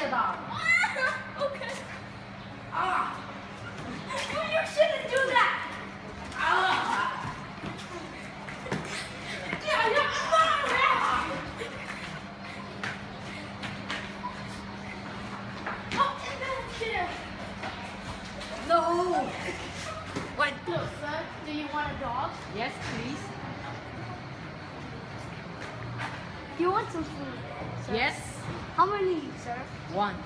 dog. Okay. Ah. You shouldn't do that. Ah. Yeah, yeah. Oh, here. No. What? Look, sir. Do you want a dog? Yes, please. Do you want some food? Sir? Yes. How many, sir? One.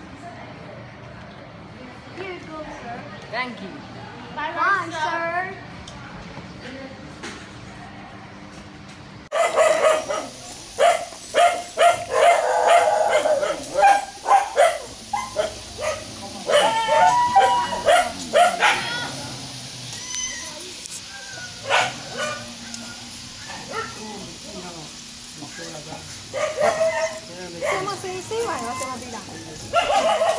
Here you go, sir. Thank you. Bye, sir. Siamo sei vai, ma siamo di là.